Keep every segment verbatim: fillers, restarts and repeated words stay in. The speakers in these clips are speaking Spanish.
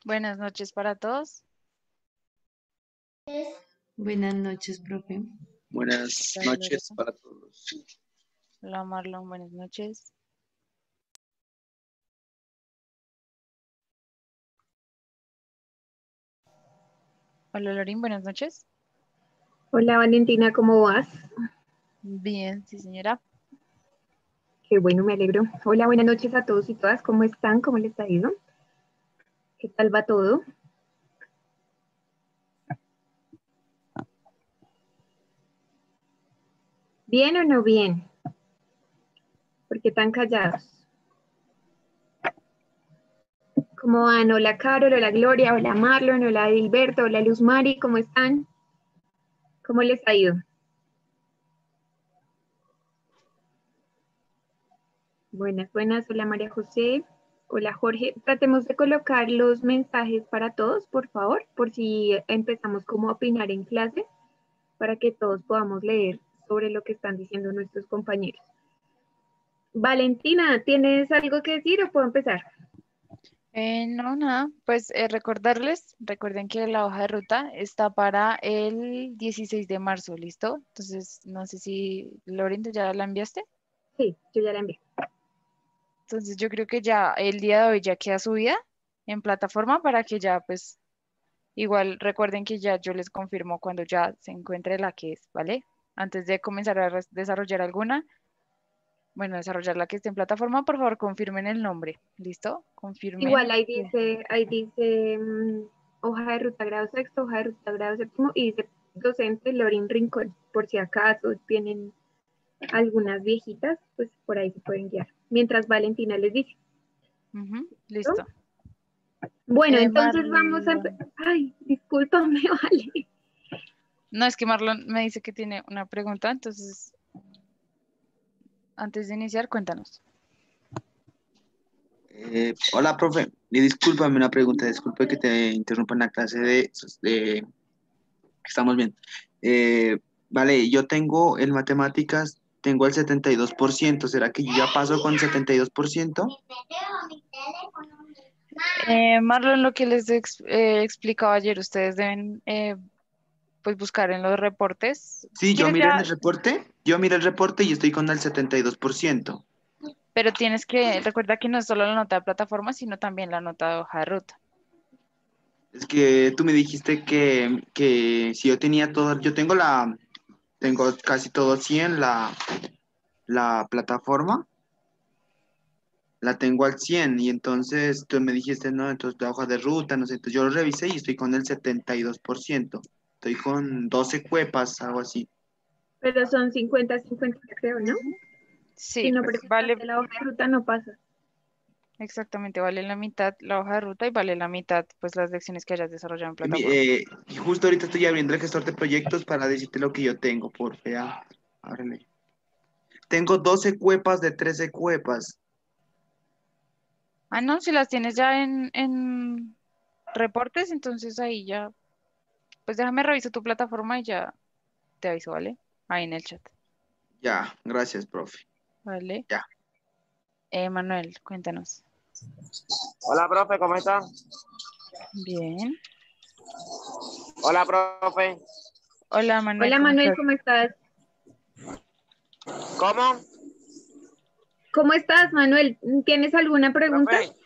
Buenas noches para todos. Buenas noches, profe. Buenas Hola, noches Lorena. para todos. Hola, Marlon. Buenas noches. Hola, Lorín. Buenas noches. Hola Valentina, ¿cómo vas? Bien, sí, señora. Qué bueno, me alegro. Hola, buenas noches a todos y todas. ¿Cómo están? ¿Cómo les ha ido? ¿Qué tal va todo? ¿Bien o no bien? ¿Por qué tan callados? ¿Cómo van? Hola Carol, hola Gloria, hola Marlon, hola Edilberto, hola Luz Mari, ¿cómo están? ¿Cómo les ha ido? Buenas, buenas. Hola María José. Hola Jorge. Tratemos de colocar los mensajes para todos, por favor, por si empezamos como a opinar en clase, para que todos podamos leer sobre lo que están diciendo nuestros compañeros. Valentina, ¿tienes algo que decir o puedo empezar? Eh, no, nada. Pues eh, recordarles, recuerden que la hoja de ruta está para el dieciséis de marzo, ¿listo? Entonces, no sé si, Lorín, ¿tú ya la enviaste? Sí, yo ya la envié. Entonces, yo creo que ya el día de hoy ya queda subida en plataforma para que ya, pues, igual recuerden que ya yo les confirmo cuando ya se encuentre la que es, ¿vale? Antes de comenzar a res- desarrollar alguna. Bueno, desarrollar la que esté en plataforma, por favor, confirmen el nombre. ¿Listo? Confirmen. Igual ahí que- dice, ahí dice mm, hoja de ruta grado sexto, hoja de ruta grado séptimo y dice docente Lorin Rincón. Por si acaso tienen algunas viejitas, pues por ahí se pueden guiar. Mientras Valentina les dice. Ujú, ¿No? listo. Bueno, Eh, entonces vamos a Marlon. empezar. Ay, discúlpame, vale. No, es que Marlon me dice que tiene una pregunta, entonces, antes de iniciar, cuéntanos. Eh, hola, profe. Y discúlpame una pregunta, disculpe que te interrumpa en la clase de, de- estamos bien. Eh, vale, yo tengo en matemáticas, tengo el setenta y dos por ciento. ¿Será que yo ya paso con el setenta y dos por ciento? Eh, Marlon, lo que les ex- eh, explicaba ayer, ustedes deben eh, pues buscar en los reportes. Si Sí, yo quieres miré en ya, el reporte, yo miré el reporte y estoy con el setenta y dos por ciento. pero tienes que, recuerda que no es solo la nota de plataforma, sino también la nota de hoja de ruta. Es que tú me dijiste que, que si yo tenía todo, yo tengo la, tengo casi todo cien la, la plataforma. La tengo al cien y entonces tú me dijiste, no, entonces la hoja de ruta, no sé, entonces yo lo revisé y estoy con el setenta y dos por ciento. Estoy con doce cuepas, algo así. Pero son cincuenta cincuenta creo, ¿no? Si Sí, no pues vale, presentaste la hoja de ruta, no pasa. exactamente, vale la mitad la hoja de ruta y vale la mitad, pues las lecciones que hayas desarrollado en Y, mi- plataforma. eh, y justo ahorita estoy abriendo el gestor de proyectos para decirte lo que yo tengo, por fea. Ábrele. Tengo doce cuepas de trece cuepas. Ah, no, si las tienes ya en, en reportes, entonces ahí ya, pues déjame reviso tu plataforma y ya te aviso, ¿vale? Ahí en el chat, Ya, gracias, profe. ¿vale? Ya. Eh, Manuel, cuéntanos. Hola, profe, ¿cómo está? Bien. Hola, profe. Hola, Manuel, Hola ¿cómo Manuel, estás? ¿cómo estás? ¿Cómo? ¿Cómo estás, Manuel? ¿Tienes alguna pregunta? Profe.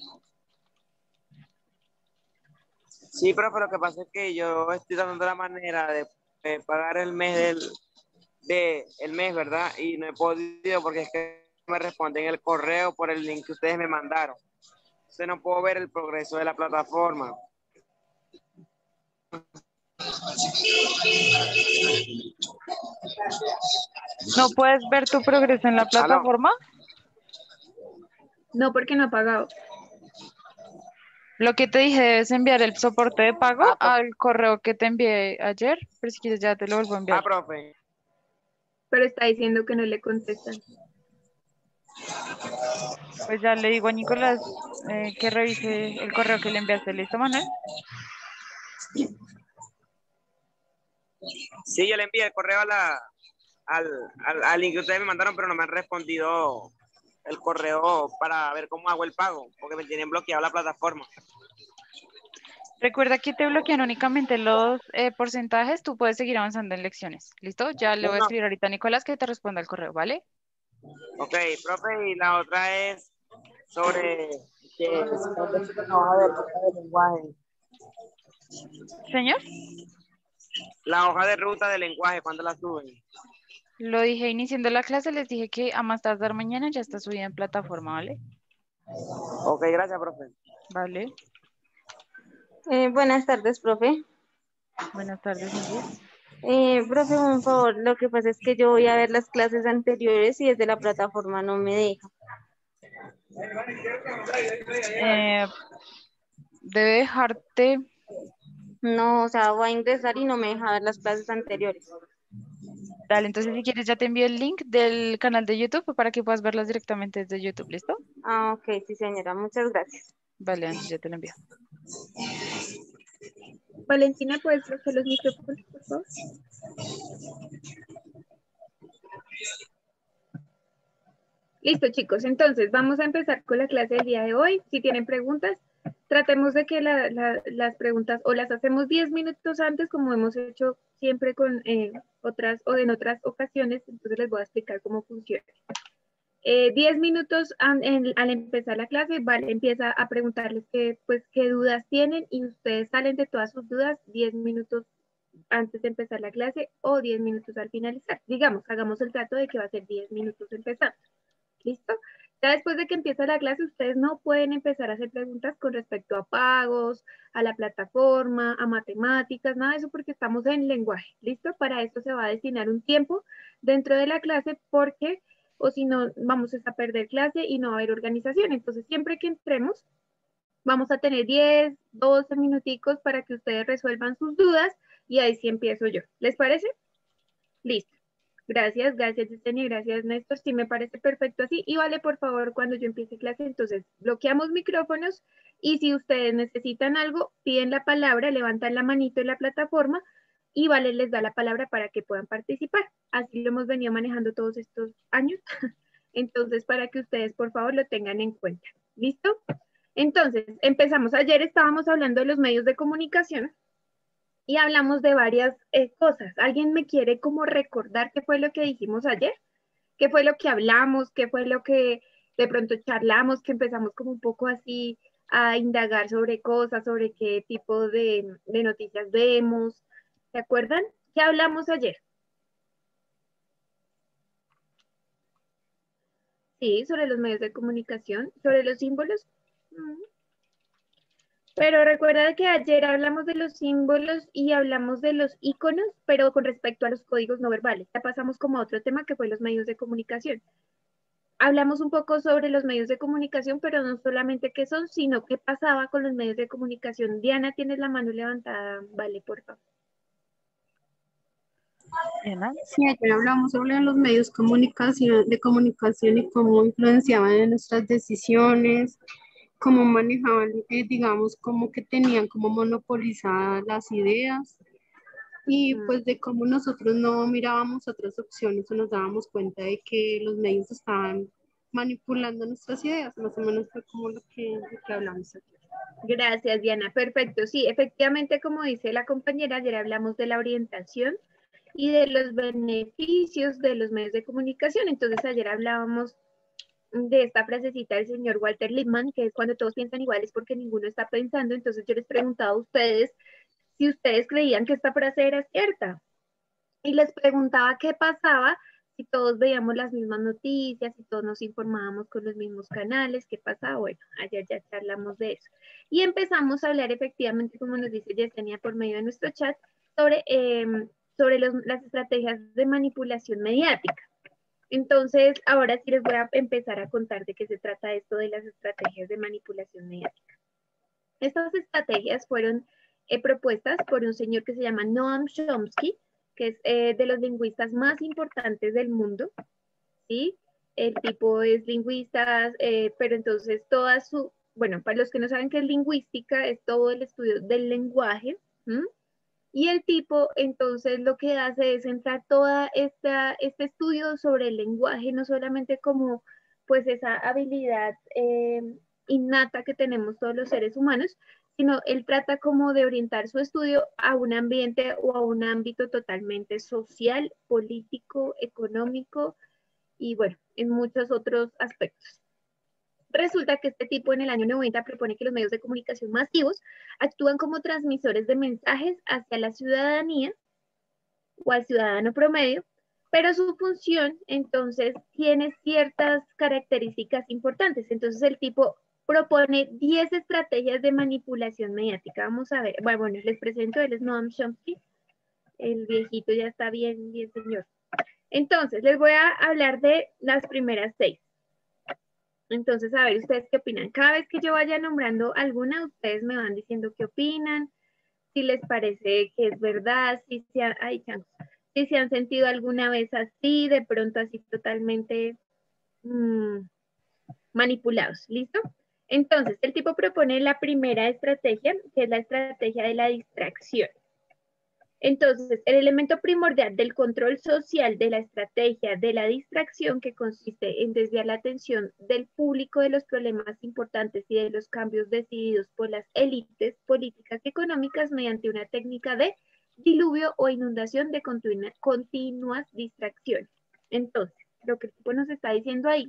Sí, profe, lo que pasa es que yo estoy dando la manera de, de pagar el mes del de el mes, ¿verdad? Y no he podido porque es que me responden el correo por el link que ustedes me mandaron. Entonces no puedo ver el progreso de la plataforma. ¿No puedes ver tu progreso en la ¿Aló? plataforma? No, porque no ha pagado. Lo que te dije, debes enviar el soporte de pago Ah, pro- al correo que te envié ayer, pero si quieres ya te lo vuelvo a enviar. ah, profe. Pero está diciendo que no le contestan. Pues ya le digo a Nicolás eh, que revise el correo que le enviaste. ¿Listo, Manuel? Sí, yo le envié el correo a la, al, al, al link que ustedes me mandaron, pero no me han respondido el correo para ver cómo hago el pago, porque me tienen bloqueado la plataforma. Recuerda que te bloquean únicamente los eh, porcentajes, tú puedes seguir avanzando en lecciones. ¿Listo? Ya le No, voy a no. escribir ahorita a Nicolás que te responda el correo, ¿vale? Ok, profe, y la otra es sobre que si cuando se la hoja de ruta del lenguaje, Señor, la hoja de ruta del lenguaje, ¿cuándo la suben? lo dije iniciando la clase, les dije que a más tardar mañana ya está subida en plataforma, ¿vale? Ok, gracias, profe. Vale. Eh, buenas tardes, profe. Buenas tardes, Ingrid. Eh, profe, un favor, lo que pasa es que yo voy a ver las clases anteriores y desde la plataforma no me deja. Eh, debe dejarte, No, o sea, voy a ingresar y no me deja ver las clases anteriores. dale, entonces si quieres ya te envío el link del canal de YouTube para que puedas verlas directamente desde YouTube, ¿listo? Ah, ok, sí, señora, muchas gracias. Vale, Angie, ya te lo envío. Valentina, ¿puedes bloquear los micrófonos, por favor? Listo, chicos. Entonces, vamos a empezar con la clase del día de hoy. Si tienen preguntas, tratemos de que la- la- las preguntas o las hacemos diez minutos antes, como hemos hecho siempre con eh, otras o en otras ocasiones. Entonces, les voy a explicar cómo funciona. Eh, diez minutos an- en- al empezar la clase, Vale empieza a preguntarles qué, pues, qué dudas tienen y ustedes salen de todas sus dudas diez minutos antes de empezar la clase o diez minutos al finalizar. Digamos, hagamos el trato de que va a ser diez minutos empezando. ¿Listo? Ya después de que empieza la clase, ustedes no pueden empezar a hacer preguntas con respecto a pagos, a la plataforma, a matemáticas, nada de eso porque estamos en lenguaje. ¿Listo? Para esto se va a destinar un tiempo dentro de la clase porque, o si no, vamos a perder clase y no va a haber organización. Entonces, siempre que entremos, vamos a tener diez, doce minuticos para que ustedes resuelvan sus dudas y ahí sí empiezo yo. ¿Les parece? Listo. Gracias, gracias Yesenia, gracias Néstor, sí me parece perfecto así. Y Vale, por favor, cuando yo empiece clase, entonces bloqueamos micrófonos y si ustedes necesitan algo, piden la palabra, levantan la manito en la plataforma y Vale les da la palabra para que puedan participar. Así lo hemos venido manejando todos estos años. Entonces, para que ustedes, por favor, lo tengan en cuenta. ¿Listo? Entonces, empezamos. Ayer estábamos hablando de los medios de comunicación y hablamos de varias eh, cosas. ¿Alguien me quiere como recordar qué fue lo que dijimos ayer? ¿Qué fue lo que hablamos? ¿Qué fue lo que de pronto charlamos? Que empezamos como un poco así a indagar sobre cosas, sobre qué tipo de, de noticias vemos. ¿Se acuerdan? ¿Qué hablamos ayer? Sí, sobre los medios de comunicación, sobre los símbolos. Mm. Pero recuerda que ayer hablamos de los símbolos y hablamos de los iconos, pero con respecto a los códigos no verbales. Ya pasamos como a otro tema que fue los medios de comunicación. Hablamos un poco sobre los medios de comunicación, pero no solamente qué son, sino qué pasaba con los medios de comunicación. Diana, tienes la mano levantada. Vale, por favor. Diana. Sí, ayer hablamos sobre los medios comunicación, de comunicación y cómo influenciaban en nuestras decisiones, cómo manejaban, eh, digamos, como que tenían como monopolizadas las ideas y Mm. pues de cómo nosotros no mirábamos otras opciones o nos dábamos cuenta de que los medios estaban manipulando nuestras ideas, más o menos fue como lo que, lo que hablamos aquí. Gracias, Diana. Perfecto. Sí, efectivamente, como dice la compañera, ayer hablamos de la orientación y de los beneficios de los medios de comunicación. Entonces, ayer hablábamos de esta frasecita del señor Walter Lippmann, que es cuando todos piensan iguales porque ninguno está pensando. Entonces, yo les preguntaba a ustedes si ustedes creían que esta frase era cierta. Y les preguntaba qué pasaba si todos veíamos las mismas noticias, si todos nos informábamos con los mismos canales, qué pasaba. Bueno, ayer ya charlamos de eso. Y empezamos a hablar efectivamente, como nos dice Yesenia por medio de nuestro chat, sobre, eh, sobre los, las estrategias de manipulación mediática. Entonces, ahora sí les voy a empezar a contar de qué se trata esto de las estrategias de manipulación mediática. Estas estrategias fueron eh, propuestas por un señor que se llama Noam Chomsky, que es eh, de los lingüistas más importantes del mundo, ¿sí? El tipo es lingüista, eh, pero entonces toda su, bueno, para los que no saben qué es lingüística, es todo el estudio del lenguaje, ¿sí? Y el tipo entonces lo que hace es centrar toda esta, este estudio sobre el lenguaje, no solamente como pues esa habilidad eh, innata que tenemos todos los seres humanos, sino él trata como de orientar su estudio a un ambiente o a un ámbito totalmente social, político, económico y bueno, en muchos otros aspectos. Resulta que este tipo en el año noventa propone que los medios de comunicación masivos actúan como transmisores de mensajes hacia la ciudadanía o al ciudadano promedio, pero su función entonces tiene ciertas características importantes. Entonces el tipo propone diez estrategias de manipulación mediática. Vamos a ver, bueno, bueno les presento, él es Noam Chomsky, el viejito ya está bien, bien señor. Entonces les voy a hablar de las primeras seis. Entonces, a ver, ¿ustedes qué opinan? Cada vez que yo vaya nombrando alguna, ustedes me van diciendo qué opinan, si les parece que es verdad, si se, ha, ay, changos, si se han sentido alguna vez así, de pronto así totalmente mmm, manipulados. ¿Listo? Entonces, el tipo propone la primera estrategia, que es la estrategia de la distracción. Entonces, el elemento primordial del control social de la estrategia de la distracción, que consiste en desviar la atención del público de los problemas importantes y de los cambios decididos por las élites políticas y económicas mediante una técnica de diluvio o inundación de continu continuas distracciones. Entonces, lo que el tipo nos está diciendo ahí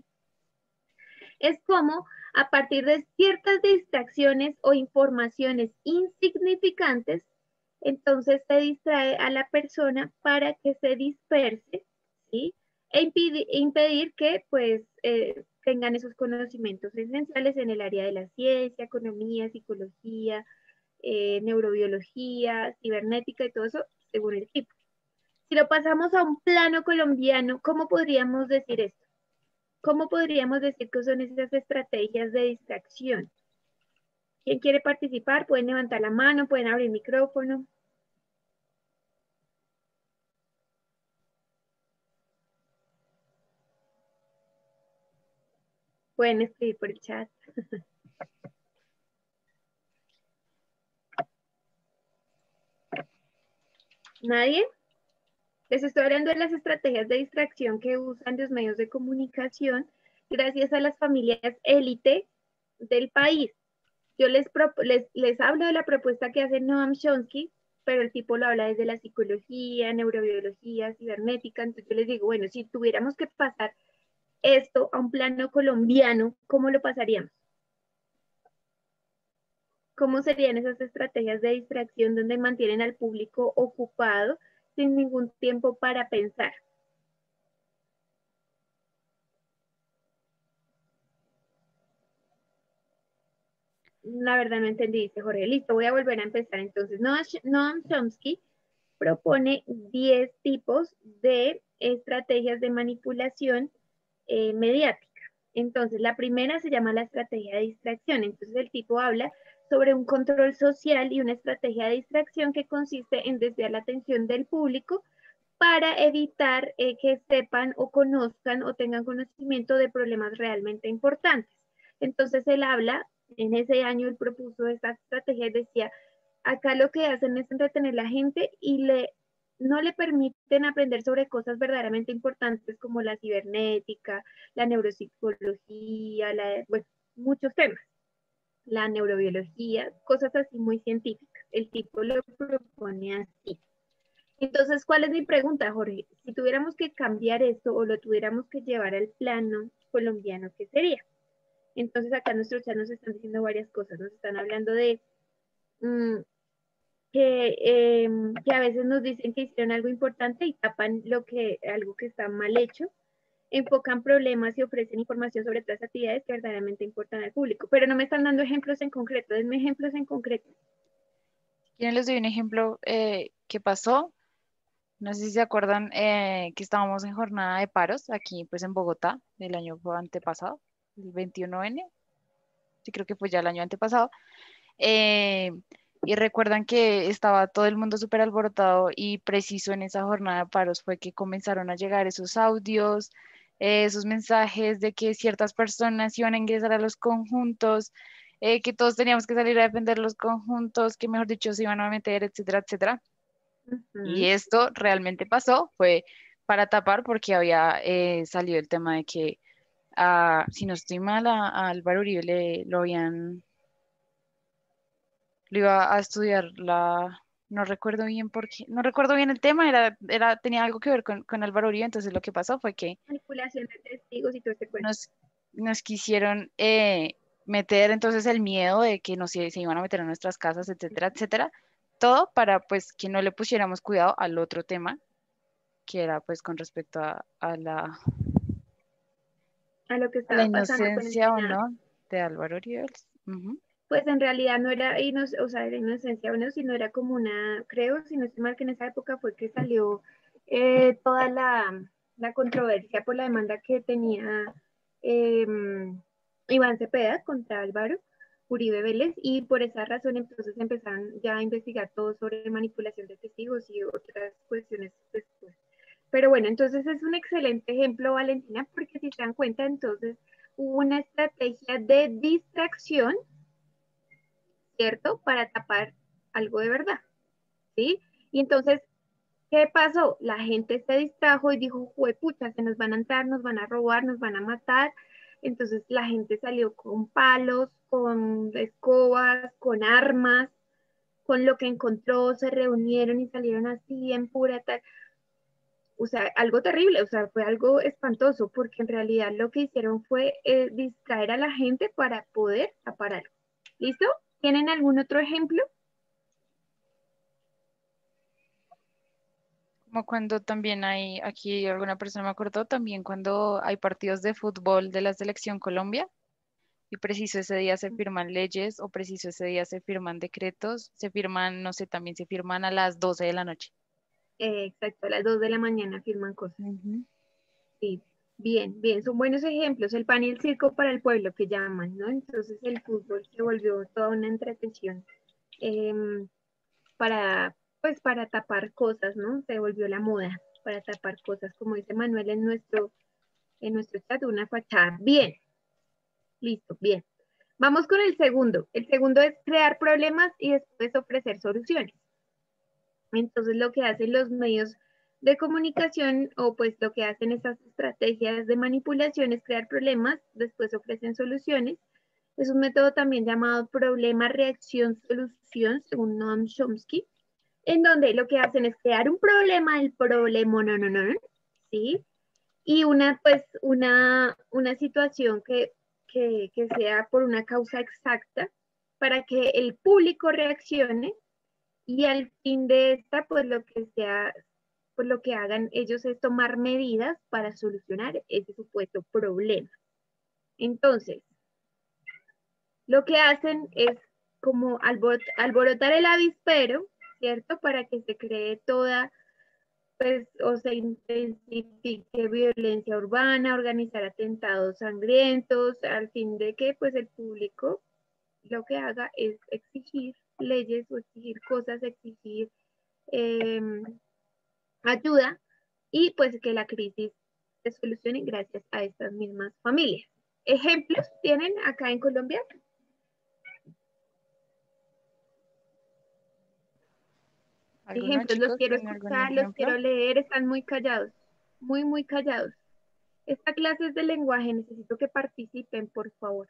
es cómo a partir de ciertas distracciones o informaciones insignificantes, entonces se distrae a la persona para que se disperse, ¿sí? E impedir, impedir que pues eh, tengan esos conocimientos esenciales en el área de la ciencia, economía, psicología, eh, neurobiología, cibernética y todo eso, según el tipo. Si lo pasamos a un plano colombiano, ¿cómo podríamos decir esto? ¿Cómo podríamos decir que son esas estrategias de distracción? ¿Quién quiere participar? Pueden levantar la mano, pueden abrir el micrófono. Pueden escribir por el chat. ¿Nadie? Les estoy hablando de las estrategias de distracción que usan los medios de comunicación gracias a las familias élite del país. Yo les, les, les hablo de la propuesta que hace Noam Chomsky, pero el tipo lo habla desde la psicología, neurobiología, cibernética. Entonces yo les digo, bueno, si tuviéramos que pasar esto a un plano colombiano, ¿cómo lo pasaríamos? ¿Cómo serían esas estrategias de distracción donde mantienen al público ocupado sin ningún tiempo para pensar? La verdad no entendí, dice Jorge. Listo, voy a volver a empezar. Entonces, Noam Chomsky propone diez tipos de estrategias de manipulación eh, mediática. Entonces, la primera se llama la estrategia de distracción. Entonces, el tipo habla sobre un control social y una estrategia de distracción que consiste en desviar la atención del público para evitar eh, que sepan o conozcan o tengan conocimiento de problemas realmente importantes. Entonces, él habla, en ese año él propuso esta estrategia y decía, acá lo que hacen es entretener a la gente y le, no le permiten aprender sobre cosas verdaderamente importantes como la cibernética, la neuropsicología, la, bueno, muchos temas, la neurobiología, cosas así muy científicas. El tipo lo propone así. Entonces, ¿cuál es mi pregunta, Jorge? Si tuviéramos que cambiar esto o lo tuviéramos que llevar al plano colombiano, ¿qué sería? Entonces, acá en nuestro chat nos están diciendo varias cosas. Nos están hablando de mmm, que, eh, que a veces nos dicen que hicieron algo importante y tapan lo que, algo que está mal hecho. Enfocan problemas y ofrecen información sobre otras actividades que verdaderamente importan al público. Pero no me están dando ejemplos en concreto. Denme ejemplos en concreto. Yo les doy un ejemplo eh, que pasó. No sé si se acuerdan eh, que estábamos en jornada de paros aquí pues en Bogotá el año antepasado, el veintiuno ene. Sí, creo que fue ya el año antepasado. Eh, y recuerdan que estaba todo el mundo súper alborotado y preciso en esa jornada de paros fue que comenzaron a llegar esos audios, eh, esos mensajes de que ciertas personas iban a ingresar a los conjuntos, eh, que todos teníamos que salir a defender los conjuntos, que mejor dicho se iban a meter, etcétera, etcétera. Uh-huh. Y esto realmente pasó, fue para tapar porque había eh, salido el tema de que, uh, si no estoy mal, a, a Álvaro Uribe le, lo habían lo iba a estudiar la, no recuerdo bien por qué, no recuerdo bien el tema, era, era, tenía algo que ver con, con Álvaro Uribe, entonces lo que pasó fue que Manipulación de testigos y todo este cuento. nos, nos quisieron eh, meter entonces el miedo de que nos se se iban a meter en nuestras casas, etcétera, etcétera, todo para pues que no le pusiéramos cuidado al otro tema, que era pues con respecto a, a la, A lo que a la estaba pasando con el inocencia o Senado. no de Álvaro Uribe. Ujú. Pues en realidad no era, inoc- o sea, era inocencia o no, sino era como una, creo, si no estoy mal, que en esa época fue que salió eh, toda la, la controversia por la demanda que tenía eh, Iván Cepeda contra Álvaro Uribe Vélez, y por esa razón entonces empezaron ya a investigar todo sobre manipulación de testigos y otras cuestiones después. Pero bueno, entonces es un excelente ejemplo, Valentina, porque si se dan cuenta, entonces hubo una estrategia de distracción, ¿cierto? Para tapar algo de verdad, ¿sí? Y entonces, ¿qué pasó? La gente se distrajo y dijo, pucha, se nos van a entrar, nos van a robar, nos van a matar. Entonces la gente salió con palos, con escobas, con armas, con lo que encontró, se reunieron y salieron así en pura tal. O sea, algo terrible, o sea, fue algo espantoso, porque en realidad lo que hicieron fue eh, distraer a la gente para poder tapar algo. ¿Listo? ¿Tienen algún otro ejemplo? Como cuando también hay, aquí alguna persona me acordó, también cuando hay partidos de fútbol de la selección Colombia y preciso ese día se firman leyes o preciso ese día se firman decretos, se firman, no sé, también se firman a las doce de la noche. Eh, exacto, a las dos de la mañana firman cosas. Ujú. Sí, bien, bien, son buenos ejemplos. El pan y el circo para el pueblo que llaman, ¿no? Entonces el fútbol se volvió toda una entretención em, para, pues para tapar cosas, ¿no? Se volvió la moda para tapar cosas, como dice Manuel en nuestro, en nuestro chat, una fachada. Bien, listo, bien. Vamos con el segundo. El segundo es crear problemas y después ofrecer soluciones. Entonces lo que hacen los medios de comunicación o pues lo que hacen esas estrategias de manipulación es crear problemas, después ofrecen soluciones. Es un método también llamado problema, reacción, solución, según Noam Chomsky, en donde lo que hacen es crear un problema, el problema, no, no, no, no, ¿sí? Y una, pues, una, una situación que, que, que sea por una causa exacta para que el público reaccione y al fin de esta, pues lo que sea, pues lo que hagan ellos es tomar medidas para solucionar ese supuesto problema. Entonces, lo que hacen es como alborotar el avispero, ¿cierto? Para que se cree toda, pues, o se intensifique violencia urbana, organizar atentados sangrientos, al fin de que, pues, el público lo que haga es exigir leyes o exigir cosas, exigir eh, ayuda y pues que la crisis se solucione gracias a estas mismas familias. ¿Ejemplos tienen acá en Colombia? ¿Alguno, Ejemplos, los chicos? quiero ¿Tienen algún escuchar, los ejemplo? quiero leer, están muy callados, muy, muy callados. Esta clase es de lenguaje, necesito que participen, por favor.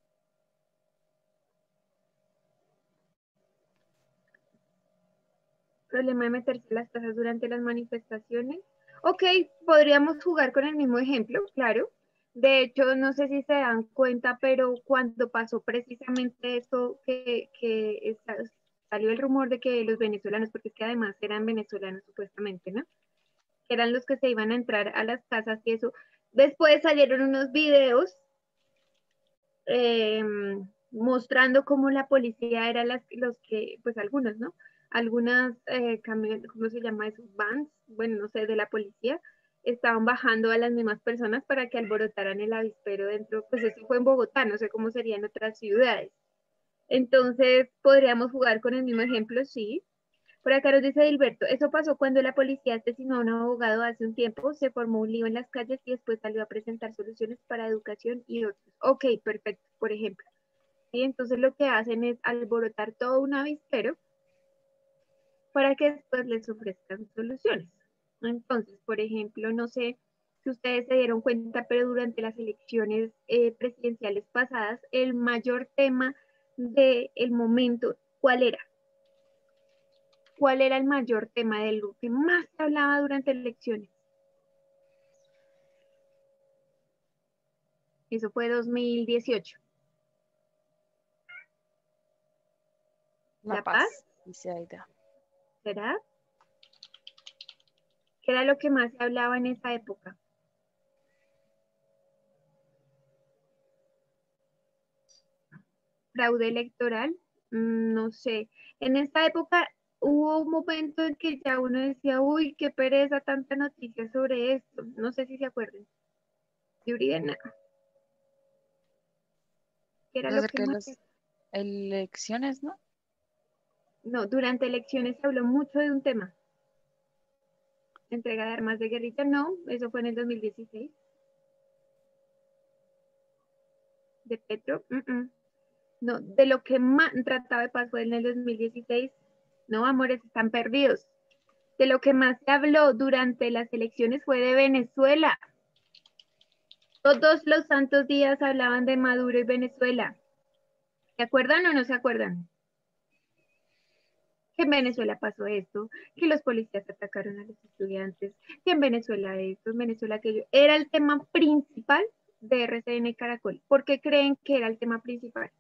Problema de meterse las tasas durante las manifestaciones. Ok, podríamos jugar con el mismo ejemplo, claro. De hecho, no sé si se dan cuenta, pero cuando pasó precisamente esto, que, que está, salió el rumor de que los venezolanos, porque es que además eran venezolanos supuestamente, ¿no? Que eran los que se iban a entrar a las casas y eso. Después salieron unos videos eh, mostrando cómo la policía era las, los que, pues algunos, ¿no? Algunas eh, camiones, ¿cómo se llama esos? Vans, bueno, no sé, de la policía, estaban bajando a las mismas personas para que alborotaran el avispero dentro, pues eso fue en Bogotá, no sé cómo sería en otras ciudades. Entonces, podríamos jugar con el mismo ejemplo, sí. Por acá nos dice Gilberto, eso pasó cuando la policía asesinó a un abogado hace un tiempo, se formó un lío en las calles y después salió a presentar soluciones para educación y otros. Ok, perfecto, por ejemplo. ¿Sí? Entonces lo que hacen es alborotar todo un avispero para que después les ofrezcan soluciones. Entonces, por ejemplo, no sé si ustedes se dieron cuenta, pero durante las elecciones eh, presidenciales pasadas, el mayor tema del momento ¿Cuál era? ¿Cuál era el mayor tema de lo que más se hablaba durante elecciones? Eso fue dos mil dieciocho. La, ¿La paz, paz? dice Aida. ¿Será? ¿Qué era lo que más se hablaba en esa época? Fraude electoral, mm, no sé. En esta época hubo un momento en que ya uno decía, uy, qué pereza, tanta noticia sobre esto. No sé si se acuerdan. De Uribe, no. ¿Qué era Es lo que acerca de más? las elecciones, ¿no? No, durante elecciones se habló mucho de un tema. Entrega de armas de guerrilla, no, eso fue en el dos mil dieciséis. De Petro, mm, mm. No, de lo que más trataba de paz fue en el dos mil dieciséis. No, amores, están perdidos. De lo que más se habló durante las elecciones fue de Venezuela. Todos los santos días hablaban de Maduro y Venezuela. ¿Se acuerdan o no se acuerdan? Que en Venezuela pasó esto, que los policías atacaron a los estudiantes, que en Venezuela esto, en Venezuela aquello. Era el tema principal de R C N Caracol. ¿Por qué creen que era el tema principal?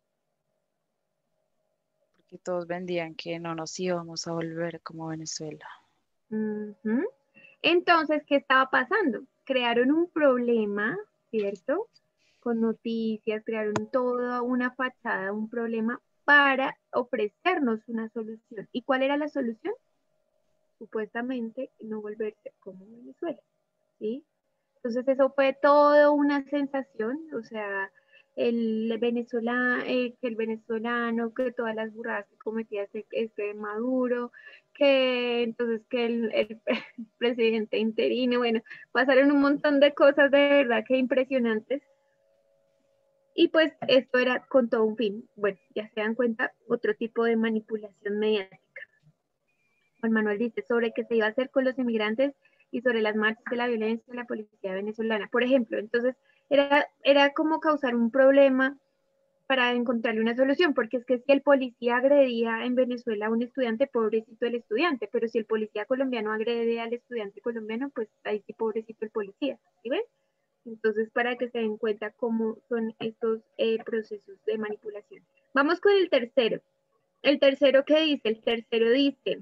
Porque todos vendían que no nos íbamos a volver como Venezuela. Uh-huh. Entonces, ¿qué estaba pasando? Crearon un problema, ¿cierto? Con noticias, crearon toda una fachada, un problema para ofrecernos una solución. ¿Y cuál era la solución? Supuestamente no volverse como Venezuela, ¿sí? Entonces eso fue toda una sensación, o sea, el venezolano, eh, que el venezolano, que todas las burradas que cometía este, este Maduro, que entonces que el, el presidente interino, bueno, pasaron un montón de cosas de verdad que impresionantes. Y pues esto era con todo un fin. Bueno, ya se dan cuenta, otro tipo de manipulación mediática. Juan Manuel dice sobre qué se iba a hacer con los inmigrantes y sobre las marchas de la violencia de la policía venezolana. Por ejemplo, entonces era, era como causar un problema para encontrarle una solución, porque es que si el policía agredía en Venezuela a un estudiante, pobrecito el estudiante, pero si el policía colombiano agrede al estudiante colombiano, pues ahí sí pobrecito el policía, ¿sí ven? Entonces, para que se den cuenta cómo son estos eh, procesos de manipulación. Vamos con el tercero. El tercero, ¿qué dice? El tercero dice,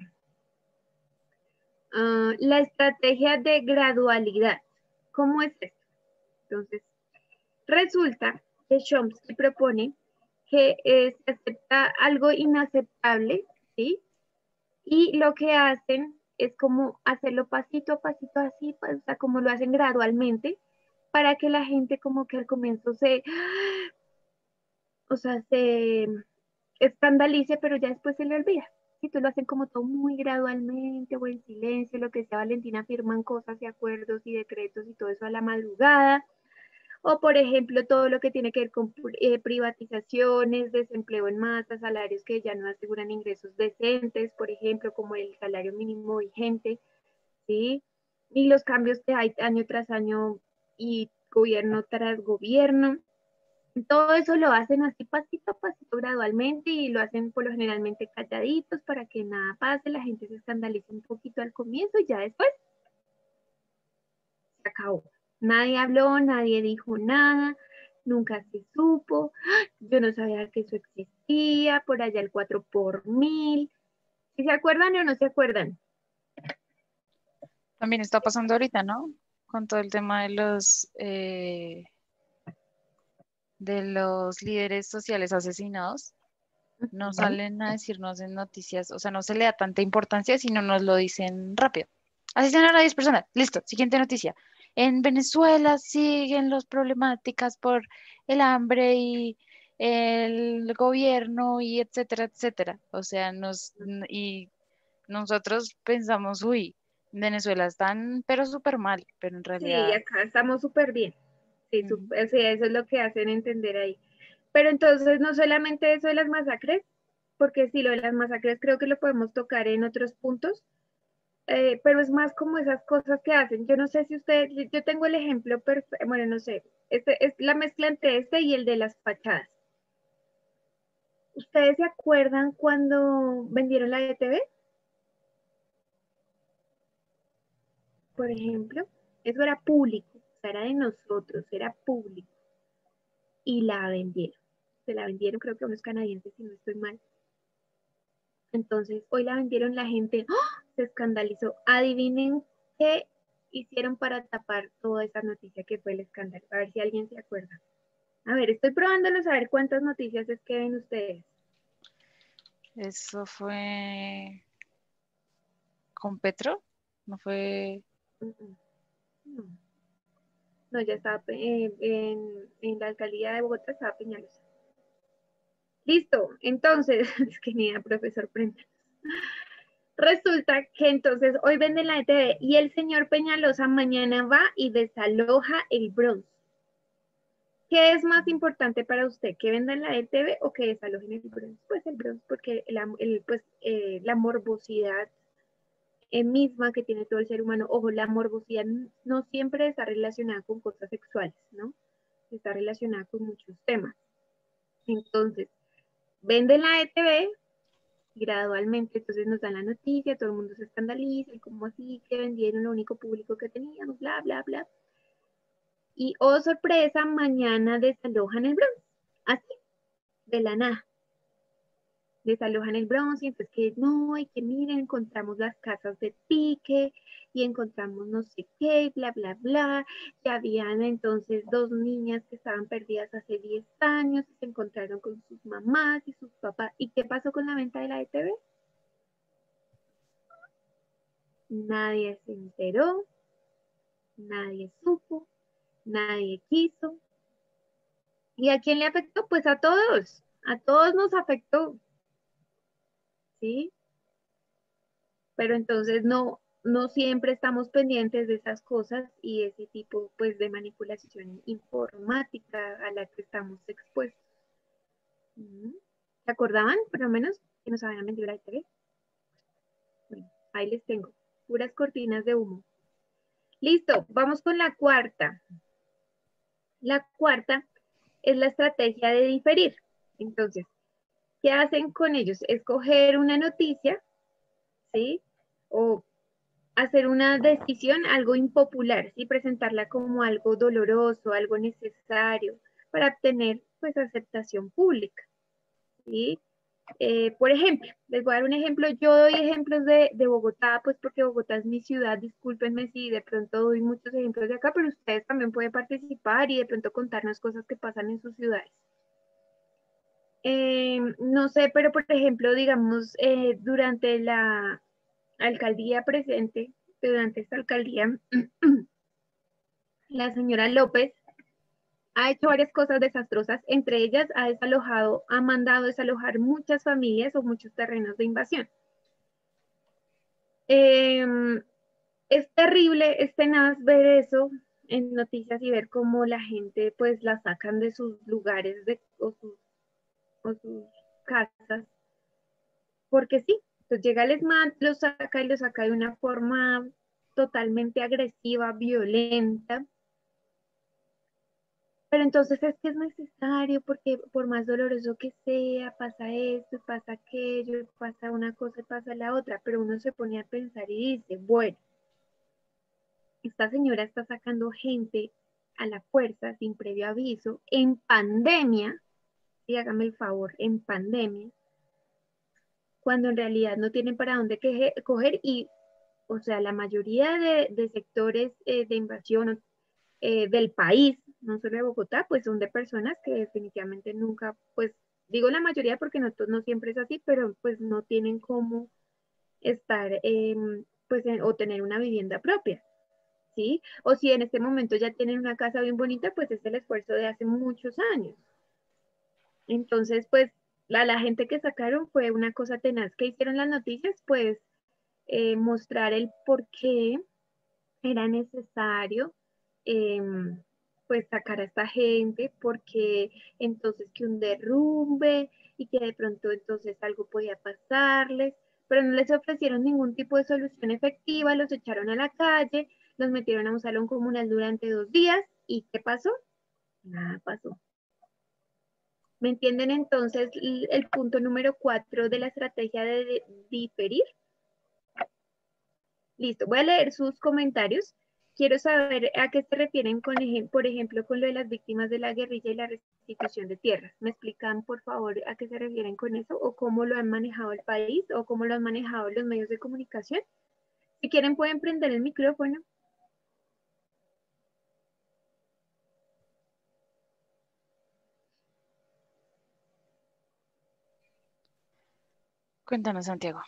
uh, la estrategia de gradualidad. ¿Cómo es esto? Entonces, resulta que Chomsky propone que eh, se acepta algo inaceptable, ¿sí? Y lo que hacen es como hacerlo pasito a pasito así, o sea, como lo hacen gradualmente, para que la gente como que al comienzo se, o sea, se escandalice, pero ya después se le olvida. Si tú lo hacen como todo muy gradualmente o en silencio, lo que decía Valentina, firman cosas y acuerdos y decretos y todo eso a la madrugada. O, por ejemplo, todo lo que tiene que ver con eh, privatizaciones, desempleo en masa, salarios que ya no aseguran ingresos decentes, por ejemplo, como el salario mínimo vigente, ¿sí? Y los cambios que hay año tras año y gobierno tras gobierno. Todo eso lo hacen así pasito a pasito gradualmente y lo hacen por lo generalmente calladitos para que nada pase, la gente se escandalice un poquito al comienzo y ya después se acabó. Nadie habló, nadie dijo nada, nunca se supo, yo no sabía que eso existía, por allá el cuatro por mil. ¿Sí se acuerdan o no se acuerdan? También está pasando ahorita, ¿no? Con todo el tema de los eh, de los líderes sociales asesinados. No salen a decirnos en noticias, o sea, no se le da tanta importancia, sino nos lo dicen rápido. Asesinaron a diez personas. Listo, siguiente noticia. En Venezuela siguen las problemáticas por el hambre y el gobierno y etcétera, etcétera. O sea, nos y nosotros pensamos, uy, Venezuela están pero súper mal, pero en Sí, realidad, acá estamos súper bien. Sí, ujú, super, sí, eso es lo que hacen entender ahí. Pero entonces, no solamente eso de las masacres, porque sí, lo de las masacres creo que lo podemos tocar en otros puntos, eh, pero es más como esas cosas que hacen. Yo no sé si ustedes, yo tengo el ejemplo perfecto, bueno, no sé, este es la mezcla entre este y el de las fachadas. ¿Ustedes se acuerdan cuando vendieron la E T V? Por ejemplo, eso era público, o sea, era de nosotros, era público. Y la vendieron. Se la vendieron, creo que a unos canadienses, si no estoy mal. Entonces, hoy la vendieron, la gente ¡oh! Se escandalizó. Adivinen qué hicieron para tapar toda esa noticia que fue el escándalo. A ver si alguien se acuerda. A ver, estoy probándolos a ver cuántas noticias es que ven ustedes. Eso fue con Petro, no fue. Mm, mm, No, no, ya estaba eh, en, en la alcaldía de Bogotá, estaba Peñalosa. Listo, entonces, es que ni a profesor Prenda. Resulta que entonces hoy venden la E T V y el señor Peñalosa mañana va y desaloja el Bronx. ¿Qué es más importante para usted? ¿Que vendan la E T V o que desalojen el Bronx? Pues el Bronx, porque la, el, pues, eh, la morbosidad eh, misma que tiene todo el ser humano, ojo, la morbosidad no siempre está relacionada con cosas sexuales, ¿no? Está relacionada con muchos temas. Entonces, venden la E T V gradualmente, entonces nos dan la noticia, todo el mundo se escandaliza, y como así que vendieron lo único público que teníamos, bla, bla, bla. Y, oh sorpresa, mañana desalojan el Bronx, así, de la nada. Desalojan el Bronx y entonces que no, y que miren, encontramos las casas de pique y encontramos no sé qué, bla, bla, bla. Ya habían entonces dos niñas que estaban perdidas hace diez años y se encontraron con sus mamás y sus papás. ¿Y qué pasó con la venta de la E T V? Nadie se enteró, nadie supo, nadie quiso. ¿Y a quién le afectó? Pues a todos, a todos nos afectó, ¿sí? Pero entonces no, no siempre estamos pendientes de esas cosas y ese tipo pues de manipulación informática a la que estamos expuestos. ¿Se acordaban, por lo menos, que nos habían vendido la E T V? Bueno, ahí les tengo, puras cortinas de humo. Listo, vamos con la cuarta. La cuarta es la estrategia de diferir. Entonces, ¿qué hacen con ellos? Escoger una noticia, ¿sí? O hacer una decisión, algo impopular, ¿sí? Presentarla como algo doloroso, algo necesario para obtener, pues, aceptación pública, ¿sí? Eh, por ejemplo, les voy a dar un ejemplo. Yo doy ejemplos de, de Bogotá, pues porque Bogotá es mi ciudad. Discúlpenme si de pronto doy muchos ejemplos de acá, pero ustedes también pueden participar y de pronto contarnos cosas que pasan en sus ciudades. Eh, no sé, pero por ejemplo, digamos, eh, durante la alcaldía presente, durante esta alcaldía, la señora López ha hecho varias cosas desastrosas, entre ellas ha desalojado, ha mandado desalojar muchas familias o muchos terrenos de invasión. Eh, es terrible, es tenaz ver eso en noticias y ver cómo la gente pues la sacan de sus lugares de, o, sus, o sus casas, porque sí, pues llega el ESMAD, lo saca y lo saca de una forma totalmente agresiva, violenta. Pero entonces es que es necesario porque por más doloroso que sea, pasa esto, pasa aquello, pasa una cosa y pasa la otra, pero uno se pone a pensar y dice, bueno, esta señora está sacando gente a la fuerza sin previo aviso en pandemia, y hágame el favor, en pandemia, cuando en realidad no tienen para dónde queje, coger y, o sea, la mayoría de, de sectores eh, de invasión eh, del país, no solo de Bogotá, pues son de personas que definitivamente nunca, pues digo la mayoría porque no, no siempre es así, pero pues no tienen cómo estar, eh, pues, en, o tener una vivienda propia, ¿sí? O si en este momento ya tienen una casa bien bonita, pues es el esfuerzo de hace muchos años. Entonces, pues, la, la gente que sacaron fue una cosa tenaz. ¿Qué hicieron las noticias? Pues eh, mostrar el por qué era necesario eh, pues sacar a esta gente, porque entonces que un derrumbe y que de pronto entonces algo podía pasarles, pero no les ofrecieron ningún tipo de solución efectiva, los echaron a la calle, los metieron a un salón comunal durante dos días y ¿qué pasó? Nada pasó. ¿Me entienden entonces el, el punto número cuatro de la estrategia de, de diferir? Listo, voy a leer sus comentarios. Quiero saber a qué se refieren, con ejem- por ejemplo, con lo de las víctimas de la guerrilla y la restitución de tierras. ¿Me explican, por favor, a qué se refieren con eso? ¿O cómo lo han manejado el país? ¿O cómo lo han manejado los medios de comunicación? Si quieren, pueden prender el micrófono. Cuéntanos, Santiago.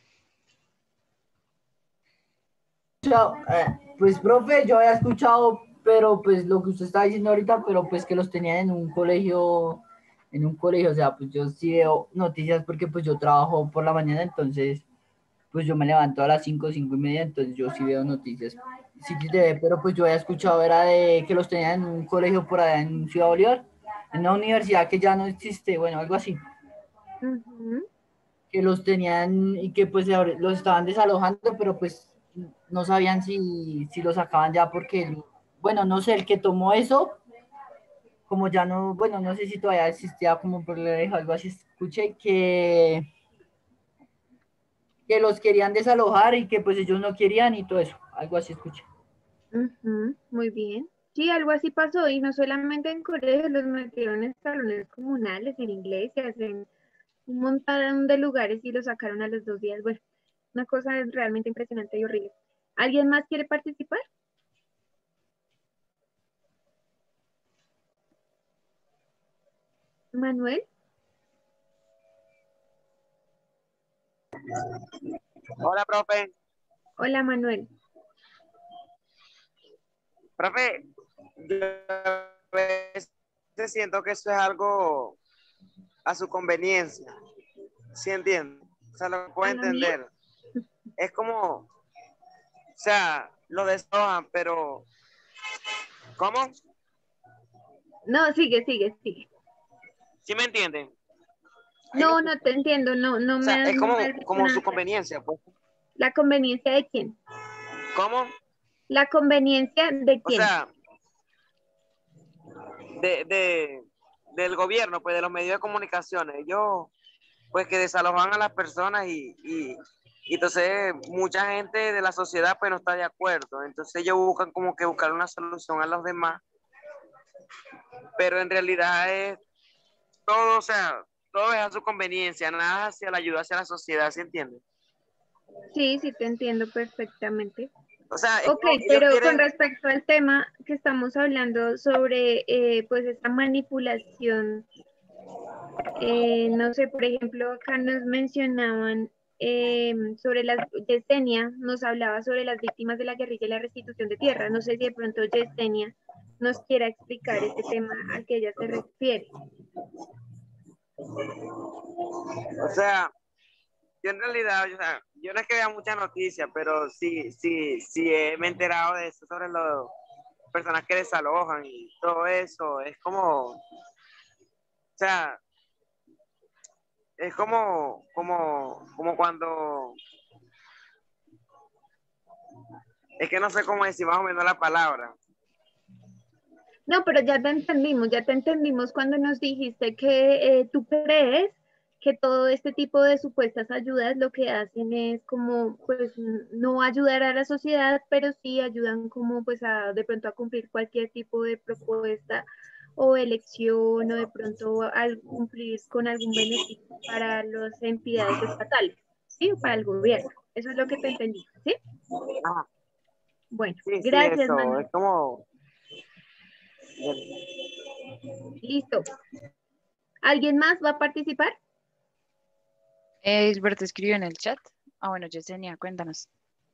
escuchado, eh, pues, profe, yo había escuchado, pero pues lo que usted está diciendo ahorita, pero pues que los tenían en un colegio, en un colegio, o sea, pues yo sí veo noticias porque pues yo trabajo por la mañana, entonces pues yo me levanto a las cinco, cinco y media, entonces yo sí veo noticias. Sí, sí, de- pero pues yo había escuchado, era de que los tenían en un colegio por allá en Ciudad Bolívar, en una universidad que ya no existe, bueno, algo así, Ujú. que los tenían y que pues ahora los estaban desalojando, pero pues no sabían si, si los sacaban ya porque, bueno, no sé, el que tomó eso, como ya no, bueno, no sé si todavía existía como por algo así, escuché que, que los querían desalojar y que pues ellos no querían y todo eso, algo así escuché. Ujú, muy bien. Sí, algo así pasó y no solamente en colegios, los metieron en salones comunales, en iglesias, en un montón de lugares y los sacaron a los dos días. Bueno, una cosa realmente impresionante y horrible. ¿Alguien más quiere participar? Manuel. Hola, profe. Hola, Manuel. Profe, yo a veces siento que eso es algo a su conveniencia. ¿Sí entiende? O sea, lo puedo ¿A la mía? entender. Es como, o sea, lo despojan, pero ¿cómo? No, sigue, sigue, sigue. ¿Sí me entienden? Ahí me No, no escuchan. te entiendo, no, no O sea, me, es no como, me has dicho como nada su claro. conveniencia, pues. ¿La conveniencia de quién? ¿Cómo? ¿La conveniencia de O quién? sea, de, de, del gobierno, pues de los medios de comunicación. Ellos, pues que desalojan a las personas y, y, y entonces mucha gente de la sociedad pues no está de acuerdo. Entonces ellos buscan como que buscar una solución a los demás, pero en realidad es todo, o sea, todo es a su conveniencia, nada hacia la ayuda hacia la sociedad, ¿se entiende? Sí, sí, te entiendo perfectamente. O sea, Ok, ellos, ellos pero con quieren, respecto al tema que estamos hablando sobre, eh, pues, esta manipulación, eh, no sé, por ejemplo, acá nos mencionaban eh, sobre las, Yesenia nos hablaba sobre las víctimas de la guerrilla y la restitución de tierra. No sé si de pronto Yesenia nos quiera explicar ese tema al que ella se refiere. o sea, yo en realidad, o sea, yo no es que vea muchas noticias, pero sí, sí, sí he- me he enterado de eso sobre las personas que desalojan y todo eso. Es como, o sea, es como, como, como cuando, es que no sé cómo decir más o menos la palabra. No, pero ya te entendimos, ya te entendimos cuando nos dijiste que eh, tú crees que todo este tipo de supuestas ayudas lo que hacen es como, pues, n- no ayudar a la sociedad, pero sí ayudan como, pues, a de pronto a cumplir cualquier tipo de propuesta o elección o de pronto al cumplir con algún beneficio para las entidades estatales, ¿sí? O para el gobierno. Eso es lo que te entendí, ¿sí? Ah, Bueno, sí, sí, gracias, eso, es Manuel. como, Listo. ¿Alguien más va a participar? Eh, Gilberto escribió en el chat. Ah, bueno, Yesenia, cuéntanos.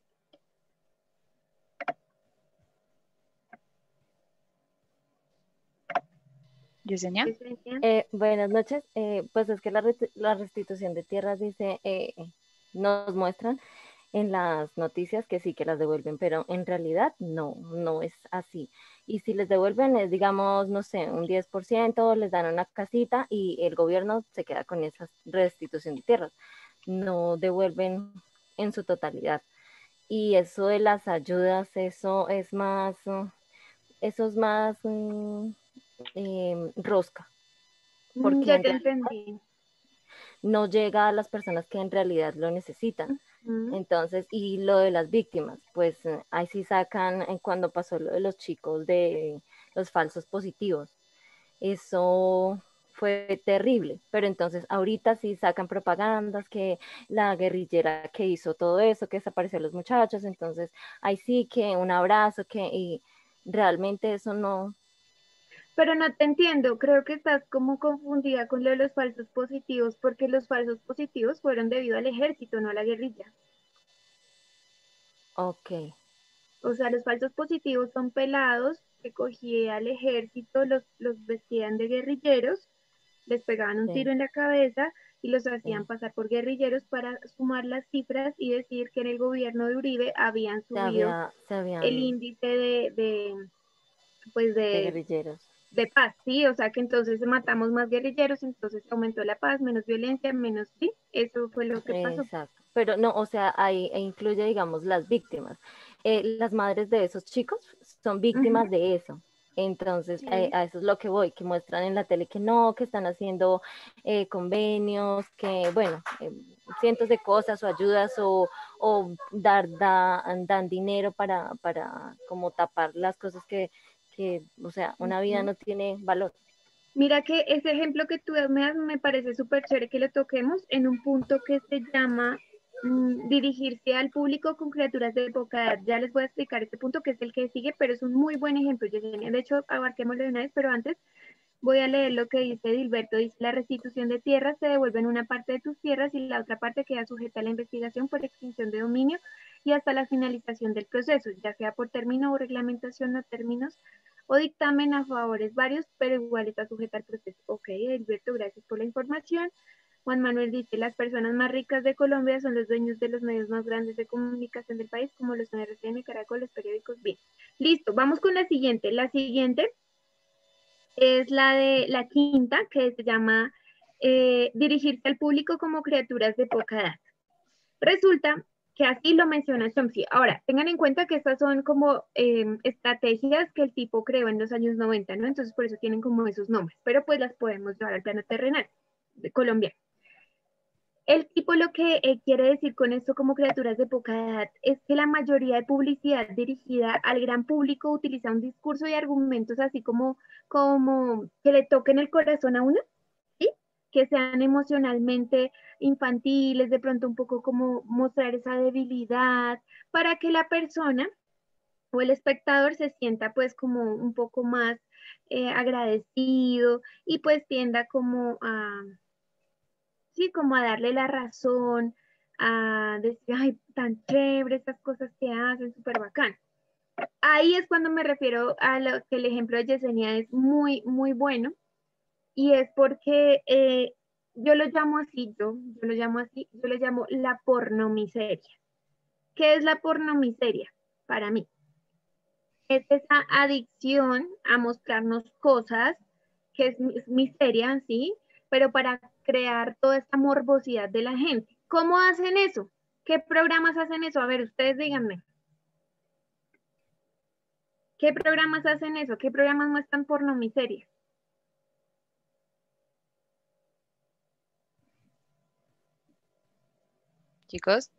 Yesenia. Yesenia. Eh, buenas noches. Eh, pues es que la, resti- la restitución de tierras dice, eh, nos muestran en las noticias que sí que las devuelven, pero en realidad no, no es así. Y si les devuelven es, digamos, no sé, un diez por ciento, les dan una casita y el gobierno se queda con esa restitución de tierras. No devuelven en su totalidad. Y eso de las ayudas, eso es más, uh, eso es más mm, em, rosca. Mm, porque ya en te realidad entendí. no llega a las personas que en realidad lo necesitan. Ujú. Entonces, y lo de las víctimas, pues eh, ahí sí sacan eh, cuando pasó lo de los chicos de los falsos positivos. Eso fue terrible, pero entonces ahorita sí sacan propagandas que la guerrillera que hizo todo eso, que desapareció a los muchachos, entonces ahí sí que un abrazo, que y realmente eso no, Pero no te entiendo, creo que estás como confundida con lo de los falsos positivos, porque los falsos positivos fueron debido al ejército, no a la guerrilla. ok, O sea, los falsos positivos son pelados que cogía al ejército, los, los vestían de guerrilleros, les pegaban un tiro sí, en la cabeza y los hacían sí, pasar por guerrilleros para sumar las cifras y decir que en el gobierno de Uribe habían se subido había, se el habían índice de, de pues de de, guerrilleros. de paz, ¿sí? O sea que entonces matamos más guerrilleros, entonces aumentó la paz, menos violencia, menos, sí, eso fue lo que pasó. Exacto, pero no, o sea, ahí incluye, digamos, las víctimas. Eh, las madres de esos chicos son Ujú, víctimas de eso. Entonces, eh, sí. a eso es lo que voy, que muestran en la tele que no, que están haciendo eh, convenios, que, bueno, eh, cientos de cosas o ayudas o, o dar, da- dan dinero para, para como tapar las cosas que, que, o sea, una vida Ujú. no tiene valor. Mira que ese ejemplo que tú me das me parece súper chévere que lo toquemos en un punto que se llama mm, dirigirse al público con criaturas de poca edad. Ya les voy a explicar este punto que es el que sigue, pero es un muy buen ejemplo, Yesenia. De hecho, abarquémoslo de una vez, pero antes voy a leer lo que dice Dilberto. Dice, la restitución de tierras se devuelve en una parte de tus tierras y la otra parte queda sujeta a la investigación por extinción de dominio y hasta la finalización del proceso, ya sea por término o reglamentación o términos o dictamen a favores varios, pero igual está sujeta al proceso. Ok, Dilberto, gracias por la información. Juan Manuel dice, las personas más ricas de Colombia son los dueños de los medios más grandes de comunicación del país, como los son R C N, Caracol, los periódicos. Bien, listo, vamos con la siguiente. La siguiente es la de la quinta, que se llama eh, dirigirse al público como criaturas de poca edad. Resulta que así lo menciona Chomsky. Ahora, tengan en cuenta que estas son como eh, estrategias que el tipo creó en los años noventa, ¿no? Entonces por eso tienen como esos nombres, pero pues las podemos llevar al plano terrenal de Colombia. El tipo lo que eh, quiere decir con esto como criaturas de poca edad es que la mayoría de publicidad dirigida al gran público utiliza un discurso y argumentos así como, como que le toquen el corazón a uno, ¿sí? Que sean emocionalmente infantiles, de pronto un poco como mostrar esa debilidad para que la persona o el espectador se sienta pues como un poco más eh, agradecido y pues tienda como a sí, como a darle la razón, a decir, ay, tan chévere estas cosas que hacen, súper bacán. Ahí es cuando me refiero a lo que el ejemplo de Yesenia es muy, muy bueno, y es porque eh, yo lo llamo así, yo, yo lo llamo así, yo le llamo la pornomiseria. ¿Qué es la pornomiseria? Para mí, es esa adicción a mostrarnos cosas que es, es miseria, ¿sí? Pero para crear toda esta morbosidad de la gente. ¿Cómo hacen eso? ¿Qué programas hacen eso? A ver, ustedes díganme. ¿Qué programas hacen eso? ¿Qué programas muestran porno miseria? Chicos,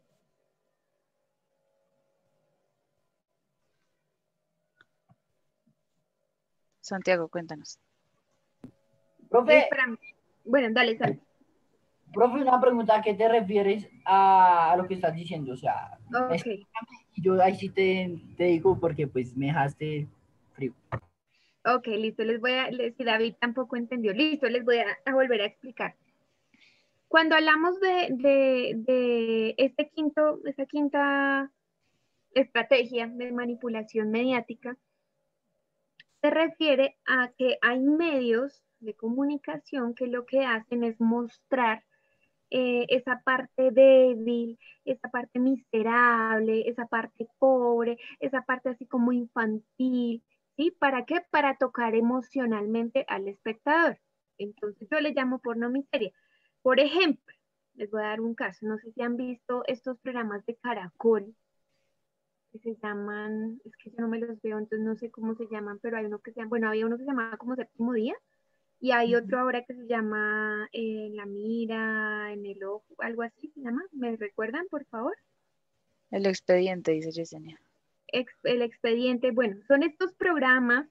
Santiago, cuéntanos. Profe, Espérame. Bueno, dale, sal. profe, una pregunta, ¿a qué te refieres a, a lo que estás diciendo? O sea, Ok. explícame y yo ahí sí te, te digo porque pues me dejaste frío. Ok, listo. Les voy a, les, si David tampoco entendió, listo, les voy a, a volver a explicar. Cuando hablamos de, de, de este quinto, esta quinta estrategia de manipulación mediática, se refiere a que hay medios de comunicación que lo que hacen es mostrar eh, esa parte débil, esa parte miserable, esa parte pobre, esa parte así como infantil, ¿sí? ¿Para qué? Para tocar emocionalmente al espectador. Entonces yo le llamo porno miseria. Por ejemplo, les voy a dar un caso, no sé si han visto estos programas de Caracol que se llaman, es que yo no me los veo, entonces no sé cómo se llaman, pero hay uno que se llama, bueno, había uno que se llamaba como Séptimo Día, Y hay otro ahora que se llama eh, La Mira, en el Ojo, algo así se llama. ¿Me recuerdan, por favor? El expediente, dice Yesenia. Ex- el expediente, bueno, son estos programas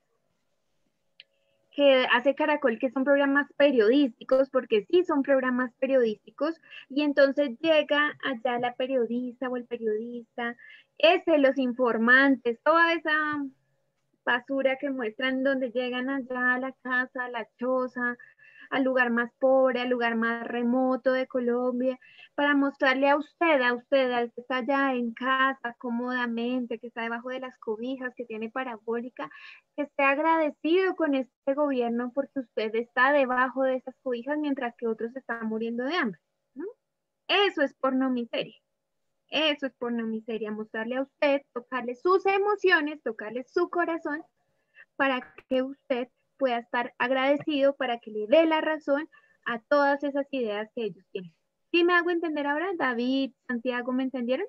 que hace Caracol, que son programas periodísticos, porque sí son programas periodísticos, y entonces llega allá la periodista o el periodista, ese, los informantes, toda esa basura que muestran donde llegan allá a la casa, a la choza, al lugar más pobre, al lugar más remoto de Colombia, para mostrarle a usted, a usted, al que está allá en casa cómodamente, que está debajo de las cobijas, que tiene parabólica, que esté agradecido con este gobierno porque usted está debajo de esas cobijas mientras que otros están muriendo de hambre, ¿no? Eso es pornomiseria. Eso es pornomiseria, mostrarle a usted, tocarle sus emociones, tocarle su corazón para que usted pueda estar agradecido, para que le dé la razón a todas esas ideas que ellos tienen. ¿Sí me hago entender ahora? David, Santiago, ¿me entendieron?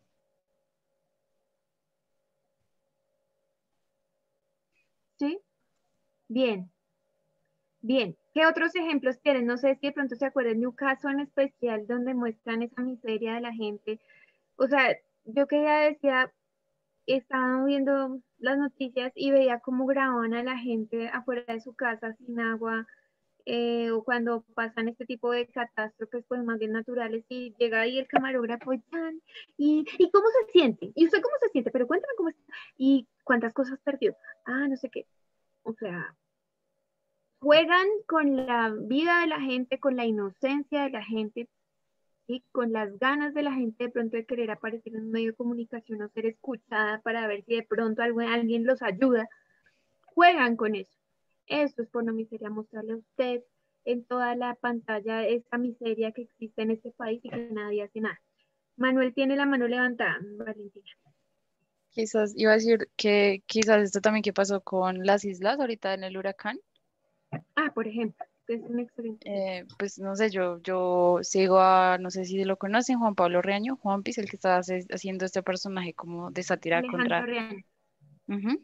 ¿Sí? Bien, bien. ¿Qué otros ejemplos tienen? No sé si de pronto se acuerdan de un caso en especial donde muestran esa miseria de la gente. O sea, yo que ya decía, estaba viendo las noticias y veía cómo grababan a la gente afuera de su casa sin agua, eh, o cuando pasan este tipo de catástrofes, pues más bien naturales, y llega ahí el camarógrafo y tan, y, y cómo se siente, y usted cómo se siente, pero cuéntame cómo está, y cuántas cosas perdió, ah, no sé qué, o sea, juegan con la vida de la gente, con la inocencia de la gente, y con las ganas de la gente de pronto de querer aparecer en un medio de comunicación o ser escuchada para ver si de pronto algo- alguien los ayuda, juegan con eso. Eso es por miseria, mostrarle a usted en toda la pantalla esta miseria que existe en este país y que nadie hace nada. Manuel tiene la mano levantada, Valentina. Quizás iba a decir que quizás esto también que pasó con las islas ahorita en el huracán. Ah, por ejemplo, que es un excelente. Eh, pues no sé, yo, yo sigo a, no sé si lo conocen, Juan Pablo Reaño, Juan Piz, el que está hace- haciendo este personaje como de sátira Alejandro contra... Real. Ujú.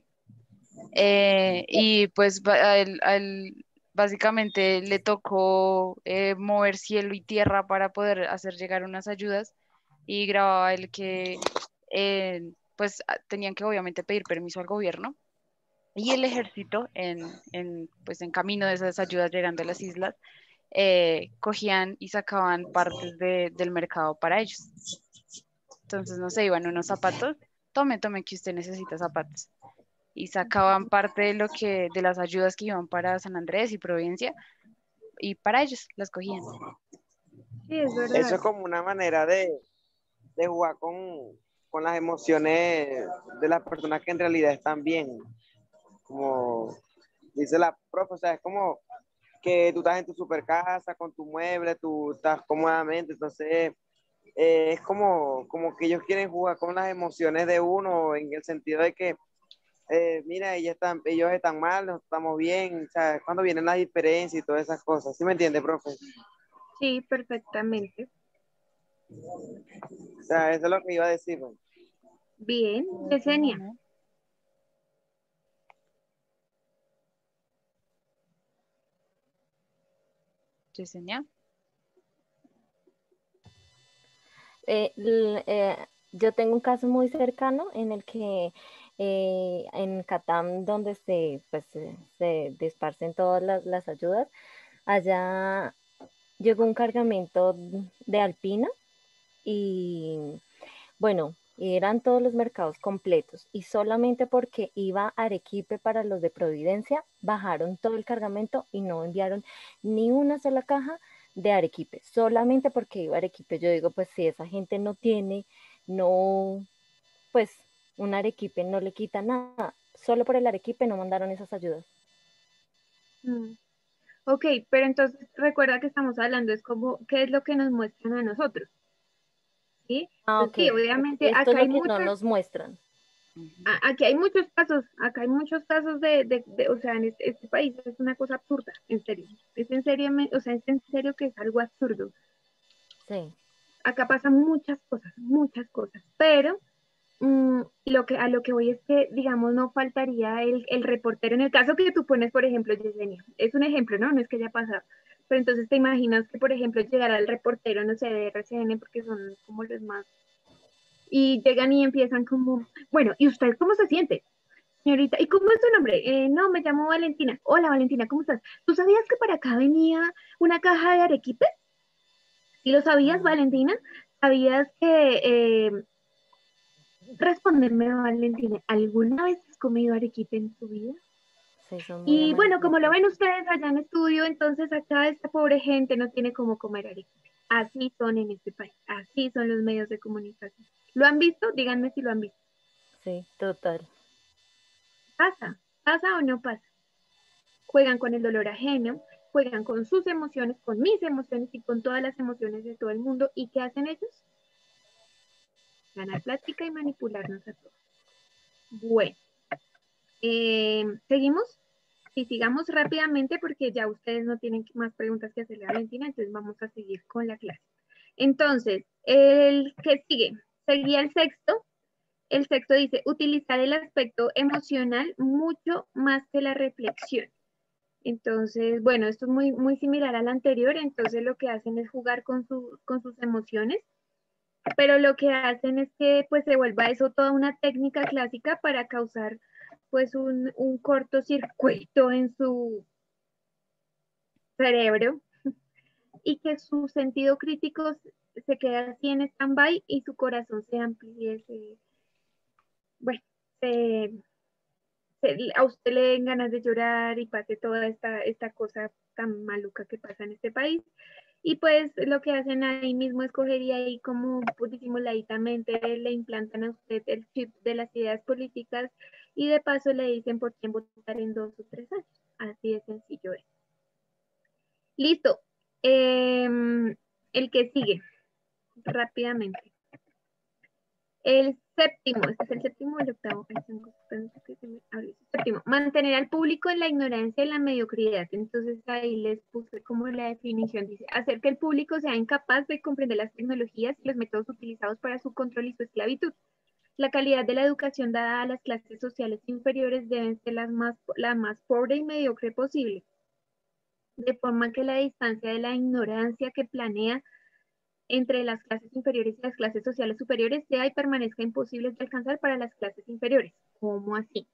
Eh, y pues ba- a él- a él básicamente le tocó eh, mover cielo y tierra para poder hacer llegar unas ayudas y grababa él que eh, pues a- tenían que obviamente pedir permiso al gobierno y el ejército en, en, pues en camino de esas ayudas llegando a las islas eh, cogían y sacaban partes de- del mercado para ellos. Entonces, no sé, iban unos zapatos, tome, tome que usted necesita zapatos y sacaban parte de lo que, de las ayudas que iban para San Andrés y Providencia, y para ellos las cogían. Sí, es verdad. Eso es como una manera de, de jugar con, con las emociones de las personas que en realidad están bien. Como dice la profe, o sea, es como que tú estás en tu super casa con tu mueble, tú estás cómodamente, entonces eh, es como, como que ellos quieren jugar con las emociones de uno en el sentido de que, eh, mira, ellos están, ellos están mal, nosotros estamos bien, o sea, cuando vienen las diferencias y todas esas cosas, ¿sí me entiende, profe? Sí, perfectamente. O sea, eso es lo que iba a decir, pues. Bien, Yesenia. Yesenia. Eh, l- eh, yo tengo un caso muy cercano en el que eh, en Catam, donde se, pues, se, se disparcen todas las, las ayudas, allá llegó un cargamento de Alpina y bueno, eran todos los mercados completos y solamente porque iba Arequipe para los de Providencia, bajaron todo el cargamento y no enviaron ni una sola caja de Arequipe, solamente porque iba Arequipe. Yo digo, pues si esa gente no tiene, no, pues un Arequipe no le quita nada, solo por el Arequipe no mandaron esas ayudas. Mm. Ok, pero entonces recuerda que estamos hablando, es como, ¿qué es lo que nos muestran a nosotros? ¿Sí? Ah, Pues ok. sí, obviamente Esto es acá lo hay que no muchas, nos muestran. a- aquí hay muchos casos, acá hay muchos casos de, de, de- o sea, en este, este país es una cosa absurda, en serio. Es en serio, me- o sea, es en serio que es algo absurdo. Sí. Acá pasan muchas cosas, muchas cosas, pero mm, lo que, a lo que voy es que, digamos, no faltaría el, el reportero. En el caso que tú pones, por ejemplo, Yesenia, es un ejemplo, ¿no? No es que haya pasado. Pero entonces te imaginas que, por ejemplo, llegara el reportero, no sé, de R C N, porque son como los más... Y llegan y empiezan como, bueno, ¿y usted cómo se siente? Señorita, ¿y cómo es su nombre? Eh, no, me llamo Valentina. Hola, Valentina, ¿cómo estás? ¿Tú sabías que para acá venía una caja de arequipe? ¿Sí lo sabías, Valentina? ¿Sabías que... Eh, respóndeme, Valentina, ¿alguna vez has comido arequipe en tu vida? Sí, son muy Y bueno, como lo amarillentos. ven ustedes allá en estudio, entonces acá esta pobre gente no tiene cómo comer arequipe. Así son en este país, así son los medios de comunicación. ¿Lo han visto? Díganme si lo han visto. Sí, total. ¿Pasa? ¿Pasa o no pasa? Juegan con el dolor ajeno, juegan con sus emociones, con mis emociones y con todas las emociones de todo el mundo. ¿Y qué hacen ellos? Ganar plática y manipularnos a todos. Bueno, eh, ¿seguimos? Y sigamos rápidamente porque ya ustedes no tienen más preguntas que hacerle a Valentina, entonces vamos a seguir con la clase. Entonces, el que sigue, seguía el sexto. El sexto dice, utilizar el aspecto emocional mucho más que la reflexión. Entonces, bueno, esto es muy, muy similar al anterior, entonces lo que hacen es jugar con, su, con sus emociones, pero lo que hacen es que pues se vuelva eso toda una técnica clásica para causar pues un, un cortocircuito en su cerebro y que su sentido crítico se quede así en stand-by y su corazón se amplíe, se, bueno, se, se, a usted le den ganas de llorar y pase toda esta, esta cosa tan maluca que pasa en este país. Y pues lo que hacen ahí mismo es coger y ahí como pues, disimuladamente le implantan a usted el chip de las ideas políticas y de paso le dicen por quién votar en dos o tres años. Así de sencillo es. Listo. Eh, el que sigue, rápidamente. El séptimo, este es el séptimo o el octavo. Ay, tengo que se me abrió. Séptimo, mantener al público en la ignorancia y la mediocridad. Entonces ahí les puse como la definición. Dice, hacer que el público sea incapaz de comprender las tecnologías y los métodos utilizados para su control y su esclavitud. La calidad de la educación dada a las clases sociales inferiores deben ser las más, la más pobre y mediocre posible, de forma que la distancia de la ignorancia que planea entre las clases inferiores y las clases sociales superiores sea y permanezca imposible de alcanzar para las clases inferiores. ¿Cómo así?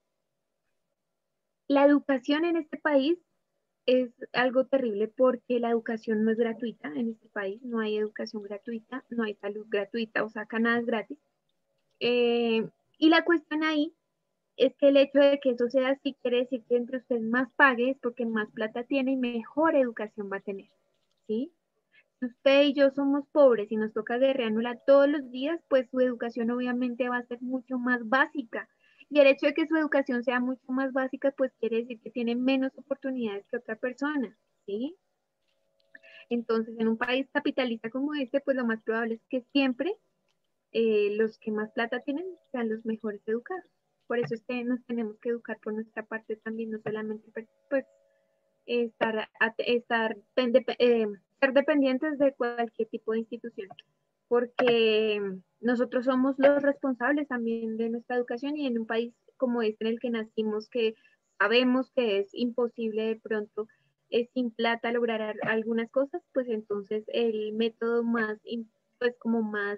La educación en este país es algo terrible porque la educación no es gratuita en este país, no hay educación gratuita, no hay salud gratuita, o sea, acá nada es gratis. Eh, y la cuestión ahí es que el hecho de que eso sea así quiere decir que entre ustedes más pague es porque más plata tiene y mejor educación va a tener, ¿sí? Si usted y yo somos pobres y nos toca guerreándola todos los días, pues su educación obviamente va a ser mucho más básica. Y el hecho de que su educación sea mucho más básica, pues quiere decir que tiene menos oportunidades que otra persona, ¿sí? Entonces, en un país capitalista como este, pues lo más probable es que siempre eh, los que más plata tienen sean los mejores educados. Por eso es que nos tenemos que educar por nuestra parte también, no solamente pues estar, estar eh, ser dependientes de cualquier tipo de institución, porque nosotros somos los responsables también de nuestra educación y en un país como este en el que nacimos, que sabemos que es imposible de pronto eh, sin plata lograr algunas cosas, pues entonces el método más, pues como más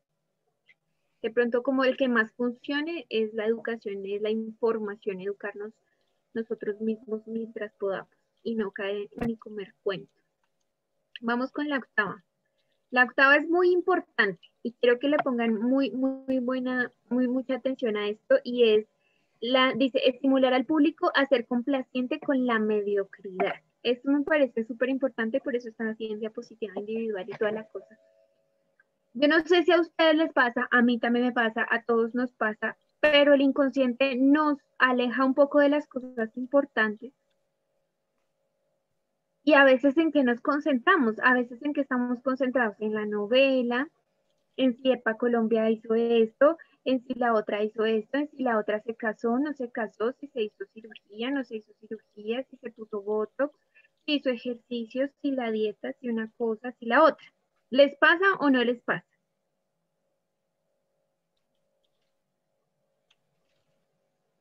de pronto como el que más funcione es la educación, es la información, educarnos nosotros mismos mientras podamos y no caer ni comer cuentos. Vamos con la octava. La octava es muy importante y quiero que le pongan muy, muy buena, muy mucha atención a esto y es, la, dice, estimular al público a ser complaciente con la mediocridad. Esto me parece súper importante, por eso están así en diapositiva individual y toda la cosa. Yo no sé si a ustedes les pasa, a mí también me pasa, a todos nos pasa, pero el inconsciente nos aleja un poco de las cosas importantes. Y a veces en que nos concentramos, a veces en que estamos concentrados en la novela, en si Epa Colombia hizo esto, en si la otra hizo esto, en si la otra se casó, no se casó, si se hizo cirugía, no se hizo cirugía, si se puso botox, si hizo ejercicios, si la dieta, si una cosa, si la otra. ¿Les pasa o no les pasa?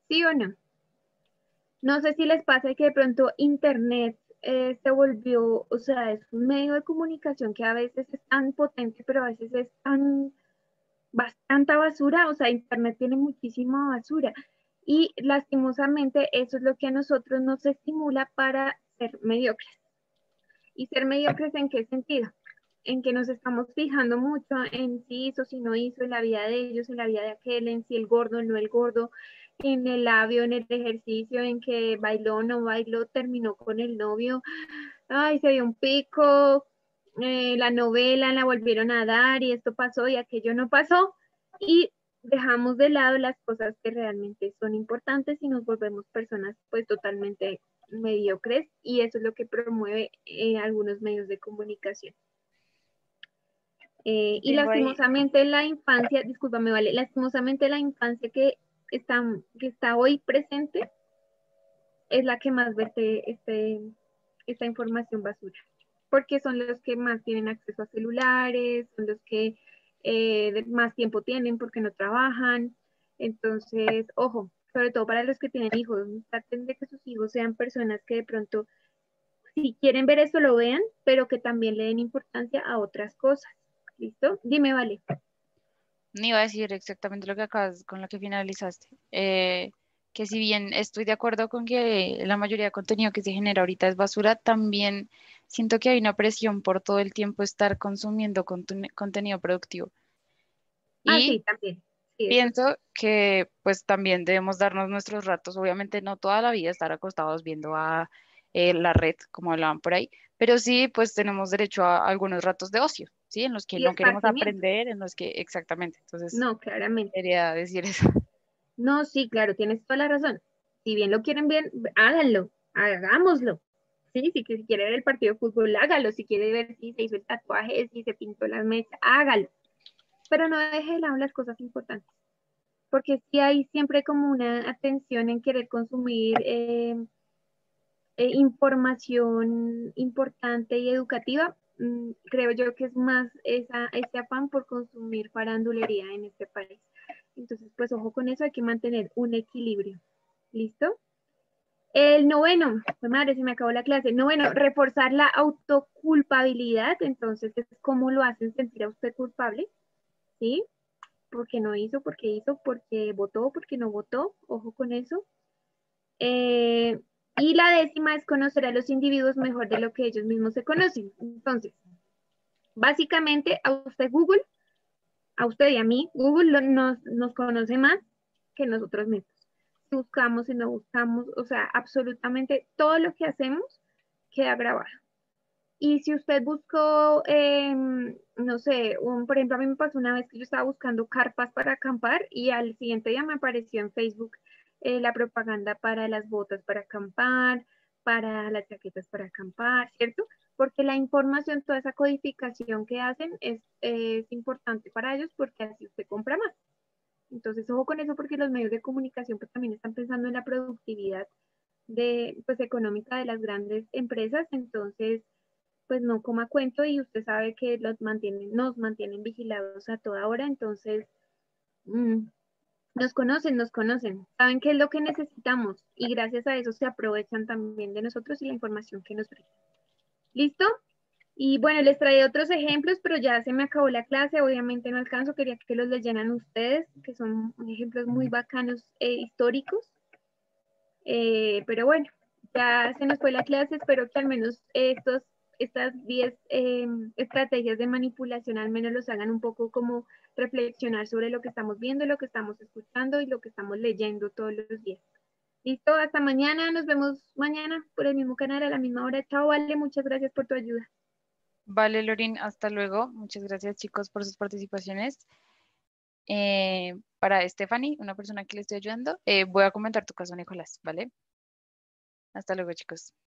¿Sí o no? No sé si les pasa que de pronto Internet eh, se volvió, o sea, es un medio de comunicación que a veces es tan potente, pero a veces es tan bastante basura, o sea, Internet tiene muchísima basura y lastimosamente eso es lo que a nosotros nos estimula para ser mediocres. ¿Y ser mediocres en qué sentido? En que nos estamos fijando mucho en si hizo, si no hizo, en la vida de ellos, en la vida de aquel, en si el gordo, no el gordo, en el labio, en el ejercicio, en que bailó, no bailó, terminó con el novio, ay, se dio un pico, eh, la novela la volvieron a dar y esto pasó y aquello no pasó y dejamos de lado las cosas que realmente son importantes y nos volvemos personas pues totalmente mediocres y eso es lo que promueve eh, algunos medios de comunicación. Eh, y Tengo ahí, lastimosamente la infancia, discúlpame, vale, lastimosamente la infancia que está, que está hoy presente es la que más verte este, esta información basura, porque son los que más tienen acceso a celulares, son los que eh, más tiempo tienen porque no trabajan. Entonces, ojo, sobre todo para los que tienen hijos, traten de que sus hijos sean personas que de pronto, si quieren ver eso, lo vean, pero que también le den importancia a otras cosas. ¿Listo? Dime, vale. no iba a decir exactamente lo que acabas, con lo que finalizaste. Eh, que si bien estoy de acuerdo con que la mayoría de contenido que se genera ahorita es basura, también siento que hay una presión por todo el tiempo estar consumiendo conten- contenido productivo. Ah, Y sí, también. Sí, eso sí. pienso que pues también debemos darnos nuestros ratos, obviamente no toda la vida estar acostados viendo a eh, la red, como hablaban por ahí, pero sí pues tenemos derecho a algunos ratos de ocio, ¿sí? En los que Y no queremos esparcimiento. aprender, en los que exactamente. Entonces, No, claramente. quería decir eso. No, sí, claro, tienes toda la razón. Si bien lo quieren bien, háganlo, hagámoslo. Sí, si, si quiere ver el partido de fútbol, hágalo. Si quiere ver si se hizo el tatuaje, si se pintó las mesas, hágalo. Pero no deje de lado las cosas importantes. Porque sí hay siempre como una atención en querer consumir eh, eh, información importante y educativa. Mm, creo yo que es más esa, ese afán por consumir farandulería en este país. Entonces, pues ojo con eso, hay que mantener un equilibrio. ¿Listo? El noveno, pues madre, se me acabó la clase. Noveno, reforzar la autoculpabilidad. Entonces, es cómo lo hacen sentir a usted culpable, ¿sí? Porque no hizo, porque hizo, porque votó, porque no votó. Ojo con eso. Eh, y la décima es conocer a los individuos mejor de lo que ellos mismos se conocen. Entonces, básicamente, a usted Google, a usted y a mí, Google lo- nos, nos conoce más que nosotros mismos. Si buscamos, si no buscamos, o sea, absolutamente todo lo que hacemos queda grabado. Y si usted buscó, eh, no sé, un, por ejemplo, a mí me pasó una vez que yo estaba buscando carpas para acampar y al siguiente día me apareció en Facebook eh, la propaganda para las botas para acampar, para las chaquetas para acampar, ¿cierto? Porque la información, toda esa codificación que hacen es, es importante para ellos porque así usted compra más. Entonces, ojo con eso porque los medios de comunicación pues, también están pensando en la productividad de, pues, económica de las grandes empresas. Entonces, pues no coma cuento y usted sabe que los mantienen, nos mantienen vigilados a toda hora, entonces mmm, nos conocen, nos conocen, saben qué es lo que necesitamos y gracias a eso se aprovechan también de nosotros y la información que nos brindan. ¿Listo? Y bueno, les traía otros ejemplos, pero ya se me acabó la clase, obviamente no alcanzo, quería que los leyeran ustedes, que son ejemplos muy bacanos e históricos. Eh, pero bueno, ya se nos fue la clase, espero que al menos estos, estas diez eh, estrategias de manipulación al menos los hagan un poco como reflexionar sobre lo que estamos viendo, lo que estamos escuchando y lo que estamos leyendo todos los días. Listo, hasta mañana, nos vemos mañana por el mismo canal a la misma hora. Chao, Vale, muchas gracias por tu ayuda. Vale, Lorin, hasta luego. Muchas gracias, chicos, por sus participaciones. Eh, para Stephanie, una persona que le estoy ayudando, eh, voy a comentar tu caso, Nicolás, ¿vale? Hasta luego, chicos.